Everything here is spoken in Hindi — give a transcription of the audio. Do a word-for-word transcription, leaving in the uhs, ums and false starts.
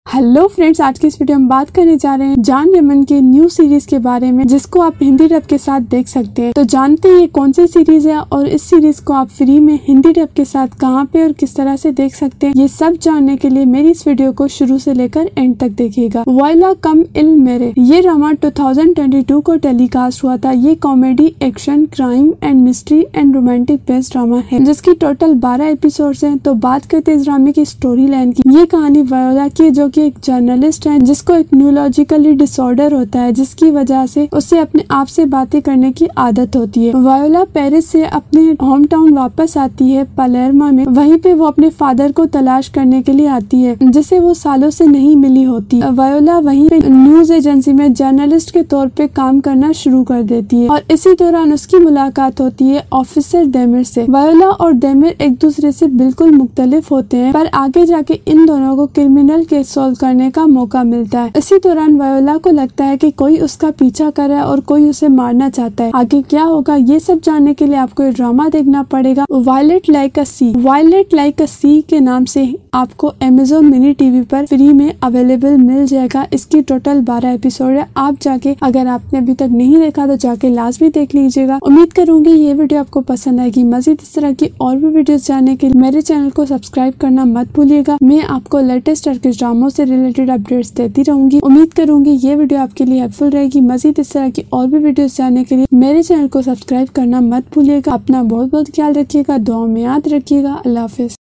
हेलो फ्रेंड्स, आज की इस वीडियो में बात करने जा रहे हैं जान लेमन के न्यू सीरीज के बारे में, जिसको आप हिंदी डब के साथ देख सकते हैं। तो जानते हैं ये कौन सी सीरीज है और इस सीरीज को आप फ्री में हिंदी डब के साथ कहां पे और किस तरह से देख सकते हैं। ये सब जानने के लिए मेरी इस वीडियो को शुरू से लेकर एंड तक देखिएगा। वॉयला कम इल मेरे ये drama two thousand twenty two को टेलीकास्ट हुआ था। ये comedy, action, crime and mystery and romantic based drama है, जिसकी टोटल बारह एपिसोड्स हैं। तो बात करते हैं इस ड्रामे की स्टोरी लाइन की। ये कहानी वॉयला की, जो कि एक जर्नलिस्ट है जिसको एक न्यूरोलॉजिकली डिसऑर्डर होता है, जिसकी वजह से उसे अपने आप से बातें करने की आदत होती है। वॉयला पेरिस से अपने होम टाउन वापस आती है पालेर्मा में। वहीं पे वो अपने फादर को तलाश करने के लिए आती है, जिसे वो सालों से नहीं मिली होती। वॉयला वहीं पे न्यूज एजेंसी में जर्नलिस्ट के तौर पे काम करना शुरू कर देती है और इसी दौरान उसकी मुलाकात होती है ऑफिसर डेमिर से। वॉयला और डेमिर एक दूसरे से बिल्कुल मुख्तलिफ होते हैं, पर आगे जाके इन दोनों को क्रिमिनल केस सॉल्व करने का मौका मिलता है। इसी दौरान वॉयला को लगता है कि कोई उसका पीछा कर रहा है और कोई उसे मारना चाहता है। आगे क्या होगा ये सब जानने के लिए आपको ये ड्रामा देखना पड़ेगा। Violet like a sea violet like a sea के नाम से आपको अमेज़न मिनी टीवी पर फ्री में अवेलेबल मिल जाएगा। इसकी टोटल बारह एपिसोड है। आप जाके, अगर आपने अभी तक नहीं देखा तो जाके लाजमी देख लीजिएगा। उम्मीद करूंगी ये वीडियो आपको पसंद आएगी। मजीद इस तरह की और भी वीडियोस जानने के लिए मेरे चैनल को सब्सक्राइब करना मत भूलिएगा। मैं आपको लेटेस्ट टर्किश ड्रामों से रिलेटेड अपडेट्स देती रहूंगी। उम्मीद करूंगी ये वीडियो आपके लिए हेल्पफुल रहेगी। मजीद इस तरह की और भी वीडियोस जानने के लिए मेरे चैनल को सब्सक्राइब करना मत भूलिएगा। अपना बहुत बहुत ख्याल रखिएगा, दुआ में याद रखिएगा। अल्लाह हाफिज।